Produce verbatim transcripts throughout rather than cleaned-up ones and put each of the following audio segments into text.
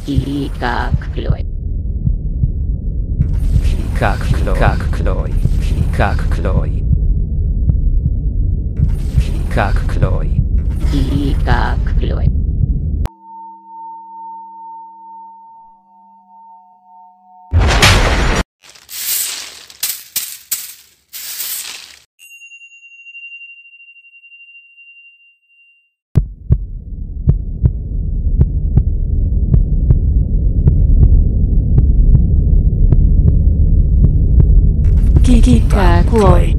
I как клёй. Как клёй. Как клёй. Как клёй. Как клёй. И как клёй. Как клой.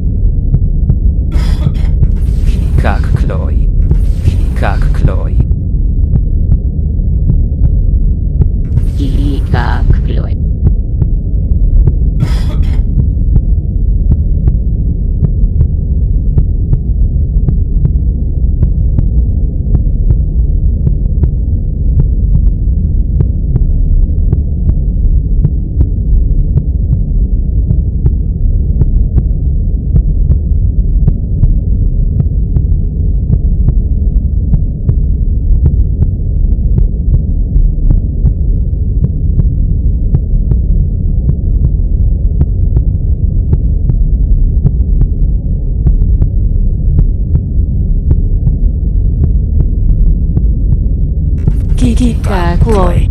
Как клёй. Как клёй. И как клёй. Как клой.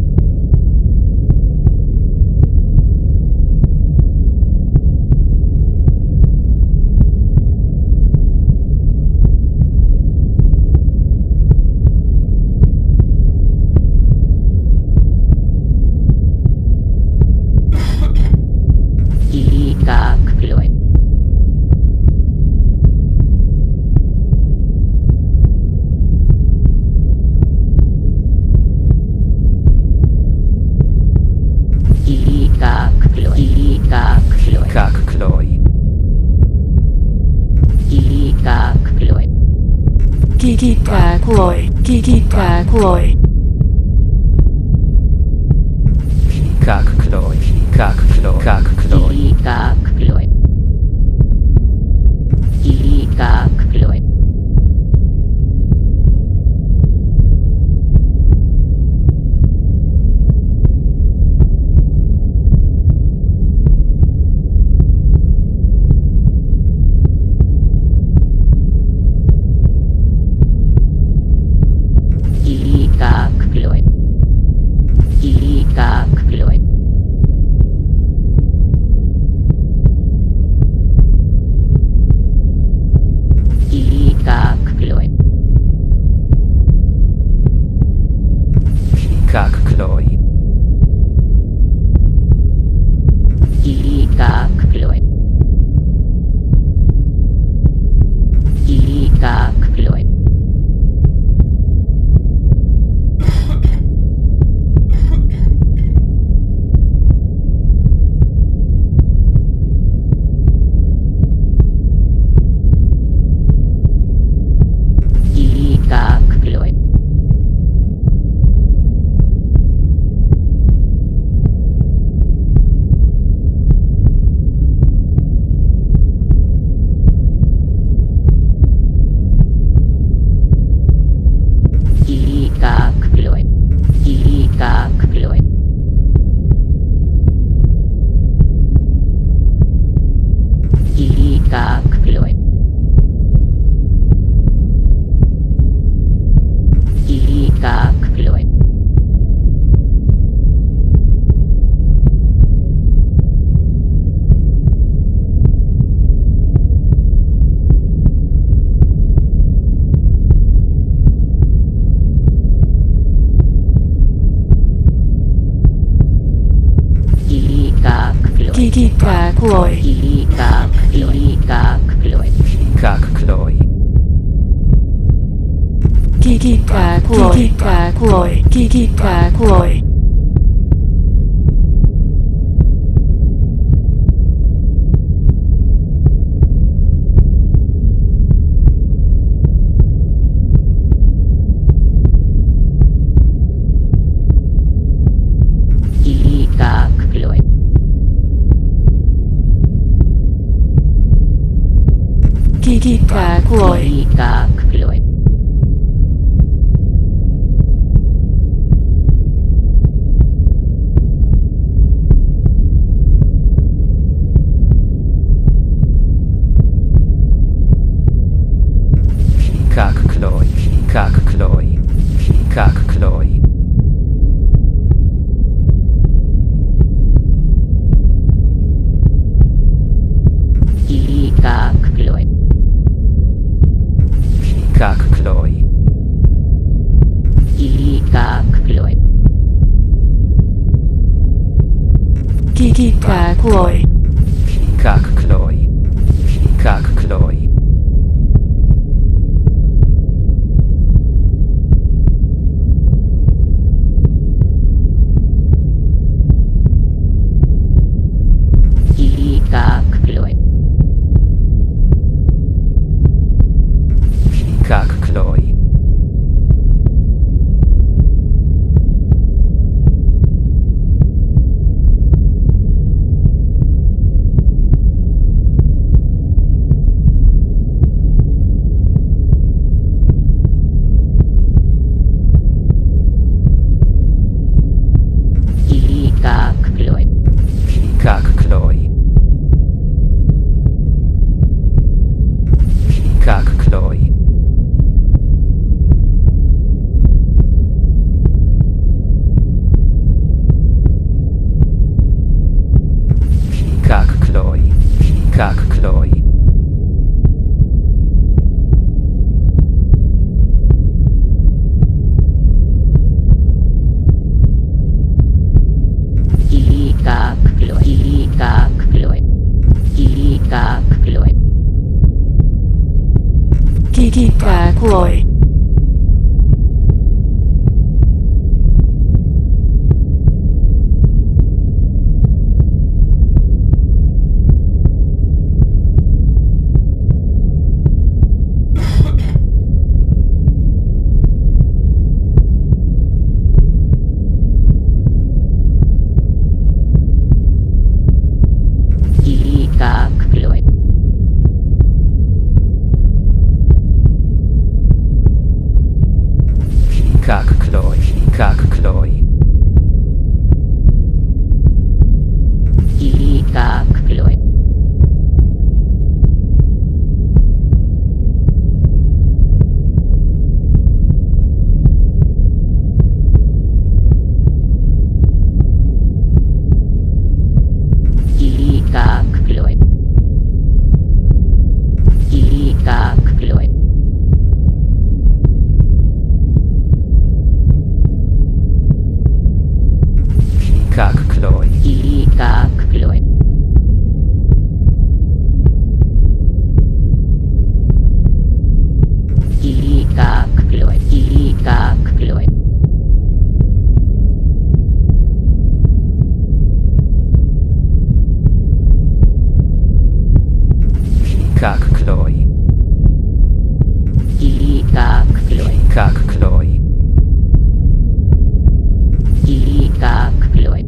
И как клёй. И как клёй. И как клёй. Как клёй. И как клёй. Как клой. Как клой. Как клёй. Как клёй. Как клёй. И как клёй. И как клёй. И как клёй. И как клёй. И как клёй. Как клёй. И как клёй. И как клёй. И как клёй. И как клёй. И как клёй. И как клёй. И как клёй. И как клёй. Как клой. И как клёй. И как клёй. Как клёй. Как клой. Как клой. Как клой. И как клёй. Как клой. И как клёй. Giga Kloy. Giga Kloy. Kak Kloy. Kak Kloy. Giga Kloy. Kak Kloy. Giga Kloy. Kak Kloy. Kak Kloy. Kak Kloy. Kak Kloy. Giga Kloy. Giga Kloy. Giga Kloy. Giga Kloy. Giga Kloy. Kak Kloy. Kak Kloy. Giga Kloy. Giga Kloy. Giga Kloy. Kak Kloy. Giga Kloy. Giga Kloy. Giga Kloy. Kak Kloy. Giga Kloy. Kak Kloy. Giga Kloy.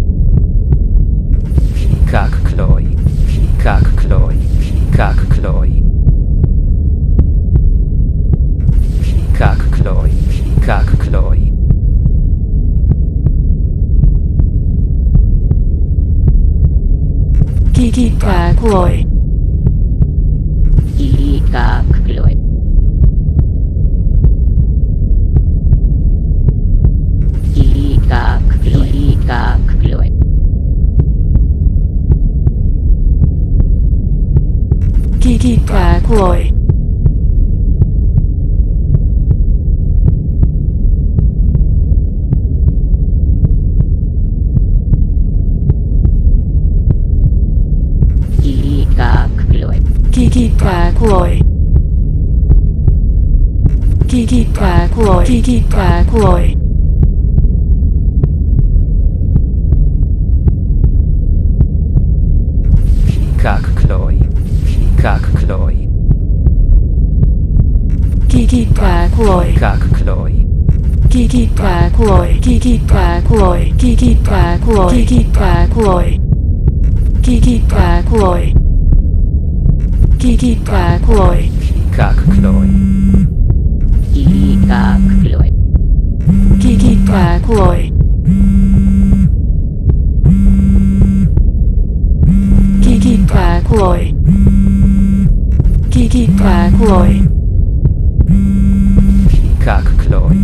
Kak Kloy. Kak Kloy. Kak Kloy. Kak Kloy. Kak Kloy. Giga Kloy. Giga Kloy. Giga Kloy. Giga Kloy. Giga Kloy. Giga Kloy. Giga Kloy. Giga Kloy. Giga Kloy. Kak Kloy. Kak Kloy. Giga Kloy. Kak Kloy. Giga Kloy. Giga Kloy. Giga Kloy. Giga Kloy. Giga Kloy. Giga Kloy. Kak Kloy. Giga Kloy. Giga Kloy. Giga Kloy. Giga Kloy. Kak Kloy.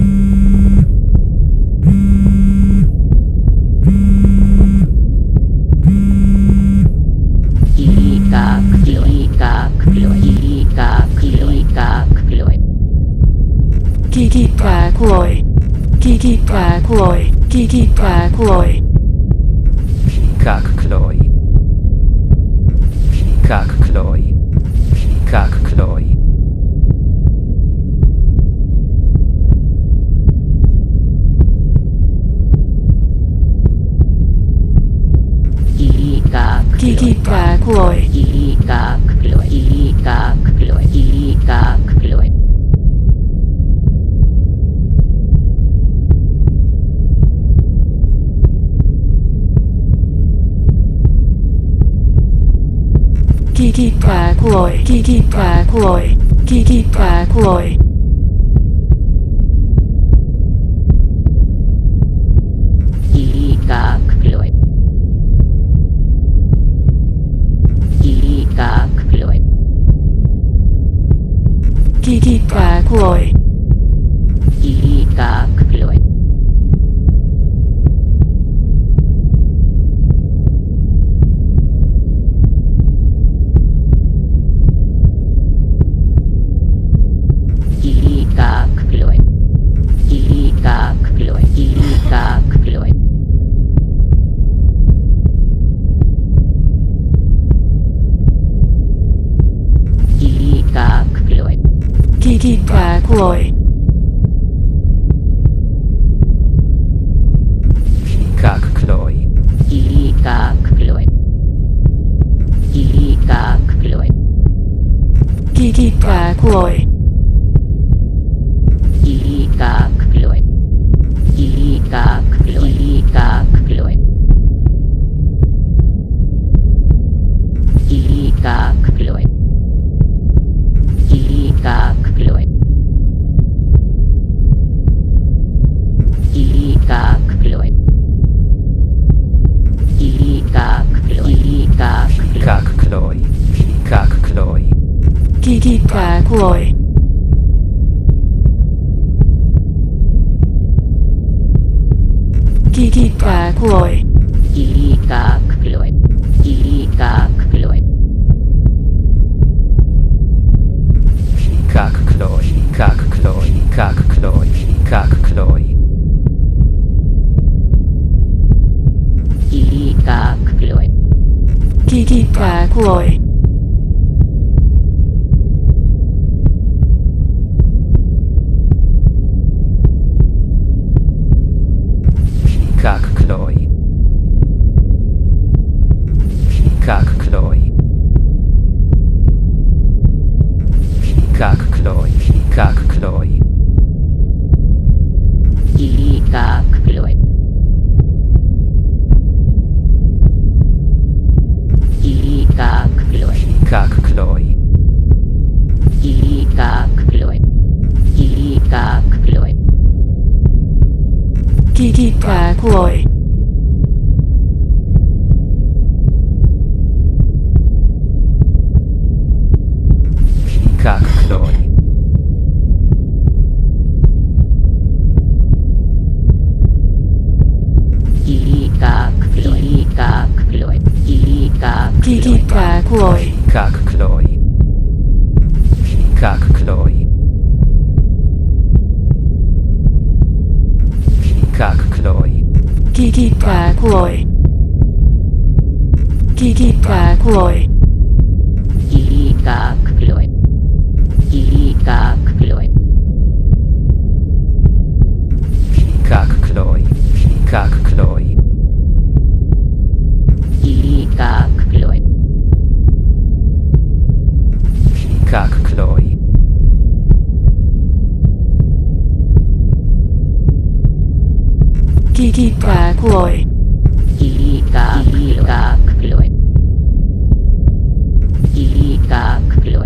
Giga Kloy. Giga Kloy. Giga Kloy. Giga Kloy. Giga Kloy. Kikika Kloi. Kikika Kloi. Kak Kloi. Kak Kloi. Kak Kloi. Kikika Kloi. Kikika Kloi. Kikika Kloi. Kikika Kloi. Kikika Kloi. Kikika Kloi. Kikika Kloi. Kikika Kloi. Kikika Kloi. Kikika Kloi. Kikika Kloi. Kikika Kloi. Kikika Kloi. Kikika Kloi. Kikika Kloi. Kikika Kloi. Kak Kloi. Kikika Kloi. Kikika Kloi. Kikika Kloi. Kikika Kloi. Kikika Kloi. Kikika Kloi. Kikika Kloi. Kikika Kloi. Kikika Kloi. Kikika Kloi. Kikika Kak Kloi. Kak Kloi. Kikika Kloi. Kikika Kloi. Kikika Kloi. Kikika Kloi. Kak Kloi. Kak Kloi. Kak Kloi. Kak Kloi. Kikika Kloi. Kikika Kloi. Kak Kloi. Kak Kloi. Kak Kloi. Kak Kloi. Kikika Kloi. Kikika Kloi. Kak Kloi. Kikika Kloi. Kikika Kloi. Kikika Kloi. Kak Kloi. Kikika Kloi. Kikika Kloi. Kikika Kloi. Kikika Kloi. Kak Kloi. Kak Kloi. Kak Kloi. Kikika Kloi. Kikika Kloi. Kikika Kloi. Kikika Kloi. Kak Kloi. Kak Kloi. Kikika Kloi. Kak Kloi. Kikika Kloi. Kikika Kloi. Kikika Kloi.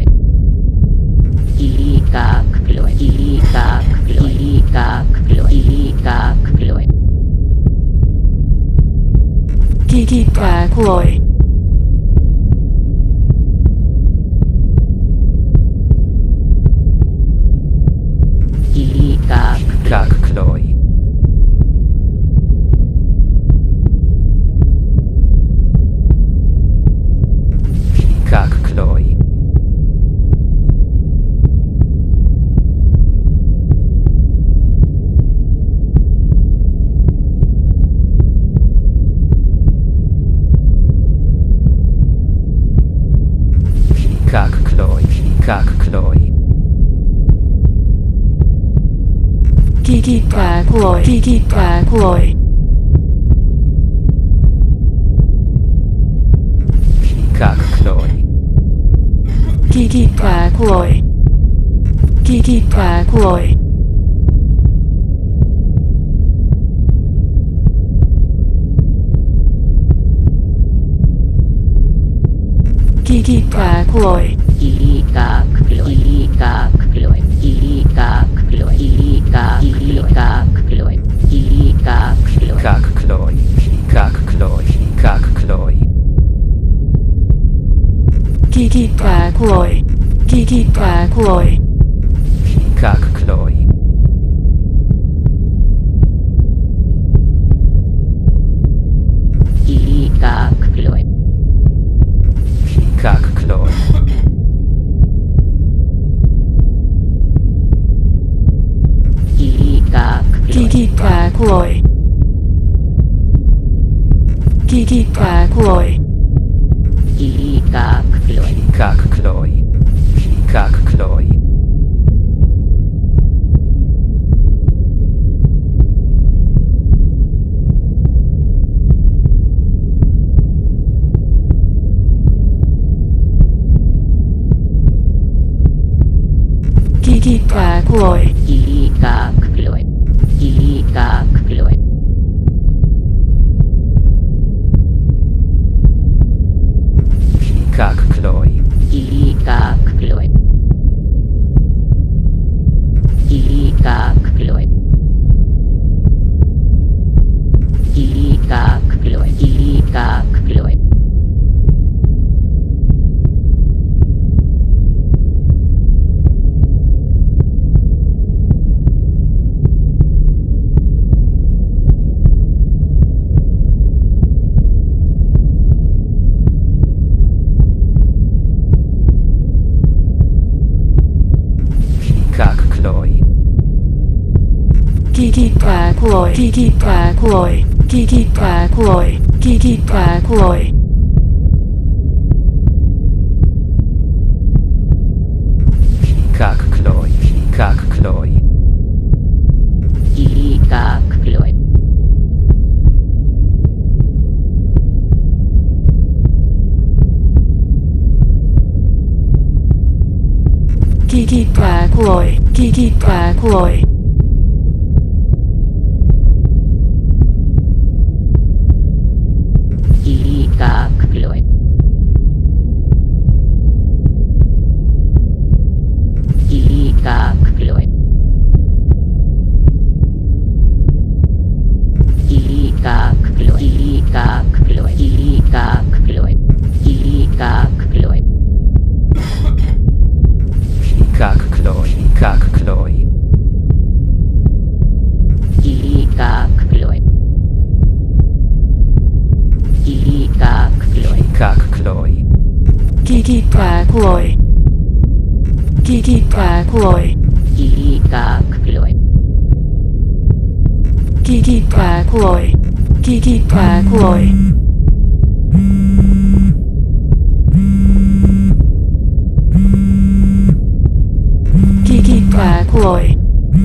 Kikika Kloi. Kikika Kloi. Kikika Kloi. Kikika Kloi. Kikika Kloi. Kikika Kak Kloi. Kak Kloi. Kiki Kakoi. Kiki Kakoi. Kakkloi. Kiki Kakoi. Kiki Kakoi. Kiki Kakoi. Ikakkloi. Ikakkloi. Ikakkloi. Ikakkloi. Ikakkloi. Kakkloi. Kakkloi. Kakkloi. Kiki Kakoi. Kiki Kakoi. Kakkloi. Ikakkloi. Kakkloi. Kiki Kakoi. Kiki Kakoi. Ikakkloi. Kakkloi. Kakkloi. Kiki Kakoi. Ikakkloi. Ikakkloi. Kakkloi. Ikakkloi. Ikakkloi. Ikakkloi. Ikakkloi. Kakkloi. Kiki Kakoi. Kiki Kakoi. Kiki Kakoi. Kiki Kakoi. Kakkloi. Kakkloi. Ikakkloi. Kiki Kakoi. Kiki Kakoi. Ikakkloi. Ikakkloi. Ikakkloi. Ikakkloi. Ikakkloi. Ikakkloi. Kakkloi. Kakkloi. Ikakkloi. Ikakkloi. Kakkloi. Kiki Kakoi. Kiki Kakoi. Ikakkloi. Kiki Kakoi. Kiki Kakoi. Kiki Kakoi.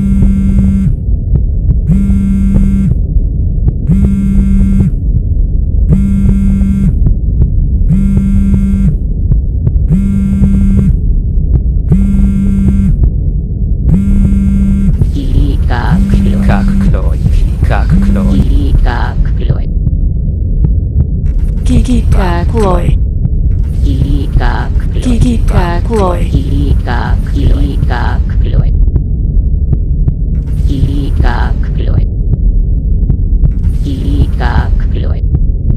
Kakkloi. Kakkloi. Ikakkloi. Kiki Kakoi. Ikakkloi. Kiki Kakoi. Ikakkloi. Ikakkloi. Ikakkloi. Ikakkloi.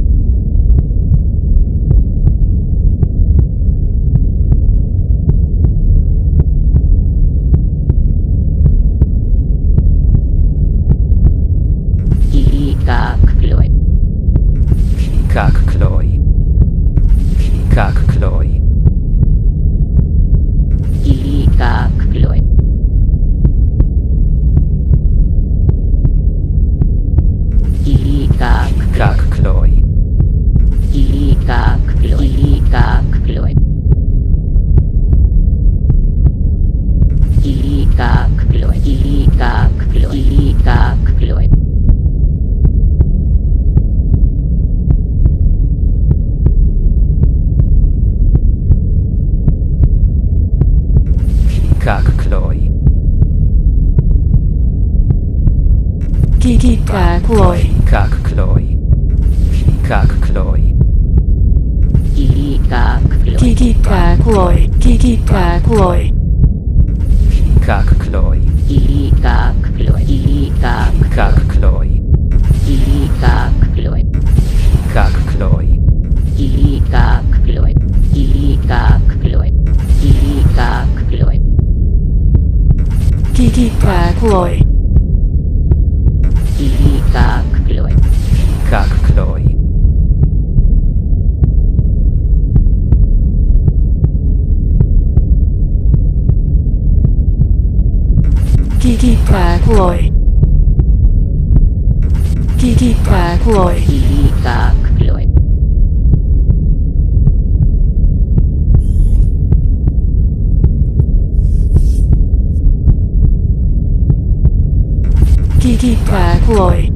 Ikakkloi. Kakkloi. Kakkloi. Ikakkloi. Ikakkloi. Kakkloi. Ikakkloi. Ikakkloi. Ikakkloi. Ikakkloi. Ika Chloe. Kak Chloe. Kiki Kak Chloe. Kak Chloe. Kak Chloe. Ika Chloe. Kiki Kak Chloe. Kiki Kak Chloe. Kak Chloe. Ika Chloe. Ika Kak Chloe. Ika Chloe. Kak Chloe. Ika Chloe. Ika Chloe. Ika Chloe. Kiki Kak Chloe. Ika Chloe. Kak Chloe. Kiki Kak Chloe. Kiki Kak Chloe. Ika Chloe. Kiki Kak Chloe.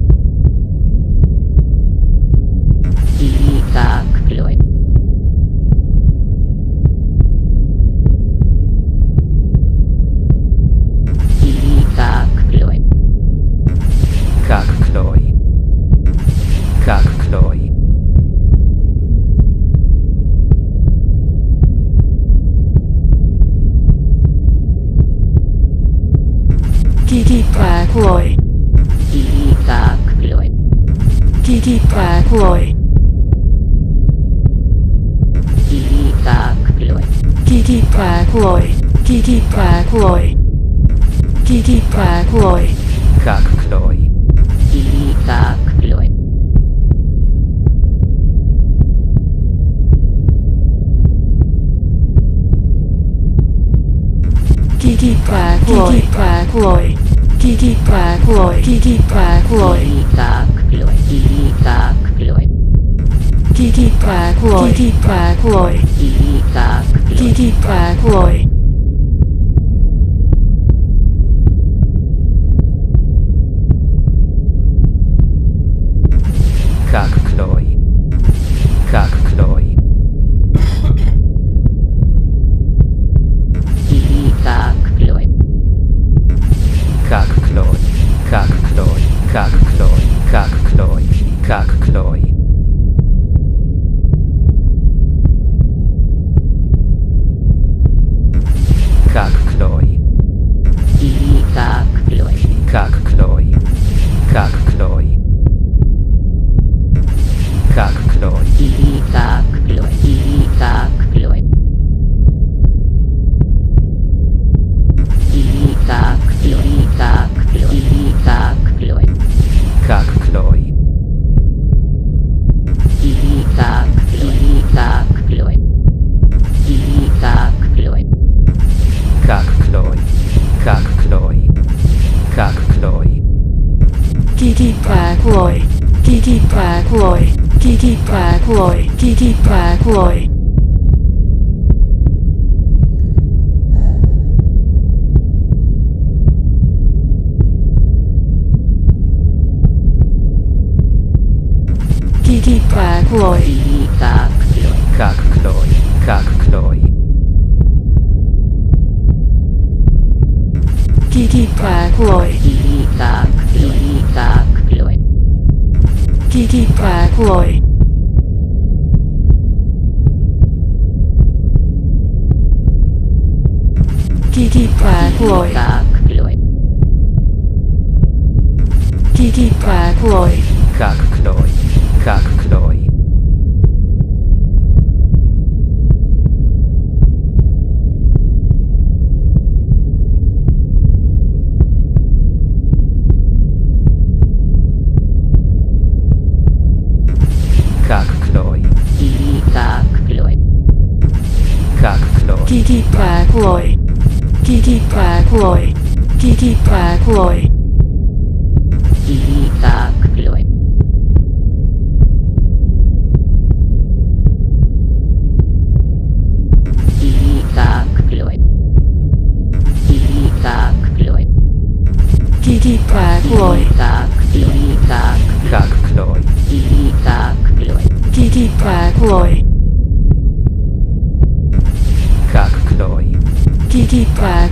Ika Chloe. Ika Chloe. Kak Chloe. Kak Chloe. Kiki Kak Chloe. Ika Chloe. Kiki Kak Chloe. Ika Chloe. Kiki Kak Chloe. Kiki Kak Chloe. Kiki Kak Chloe. Kak Chloe. Ika Chloe. Kiki Kak Chloe. Kiki Kak Chloe. Kiki Kak Chloe. Kiki Kak Chloe. Ika Chloe. Ika Chloe. Kiki Kak Chloe. Kiki Kak Chloe. Ika Chloe. Kiki Kak Chloe. Kak Chloe. Kak Chloe. Ika Chloe. Kak Chloe. Kak Chloe. Kak Chloe. Kak Chloe. Kak Chloe. Kak Chloe. Ika Chloe. Kak Chloe. Kak Chloe. Kak Chloe. Ika Chloe. Ika Chloe. Ika Chloe. Ika Chloe. Ika Chloe. Kak Chloe. Ika Chloe. Ika Chloe. Ika Chloe. Kak Chloe. Kak Chloe. Kak Chloe. Kiki Kak Chloe. Kiki Kak Chloe. Kiki Kak Chloe. Kiki Kak Chloe. Kiki Kak Chloe. Ika Chloe. Kak Chloe. Kak Chloe. Kiki Kak Chloe. Ika Chloe. Ika Chloe. Kiki Kak Chloe. Kiki Kak Chloe. Ika Chloe. Kiki Kak Chloe. Kak Chloe. Kak Chloe. Kak Chloe. Ika Chloe. Kak Chloe. Kiki Kak Chloe. Kiki Kak Chloe. Kiki Kak Chloe. Ika Chloe. Ika Chloe. Ika Chloe. Kiki Kak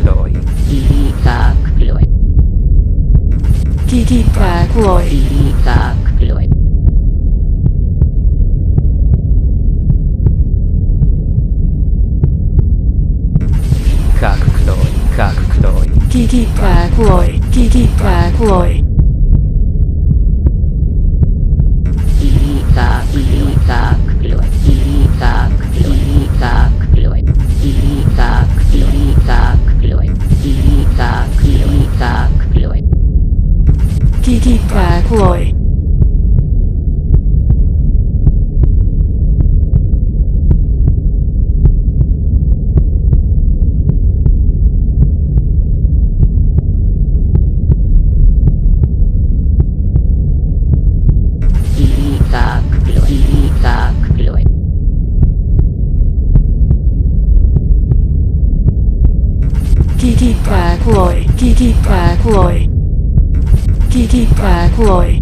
Kloi. Giga Kloi. Giga Kloi. Giga Kloi. Kak Kloi. Kak Kloi. Giga Kloi. Giga Kloi. Giga Giga Kloi. Giga Giga Kloi. Giga Giga Kloi. Giga Giga Kloi. Giga Kloi. Giga Kloi. Giga Kloi. Giga Kloi. Giga Kloi. Giga Kloi.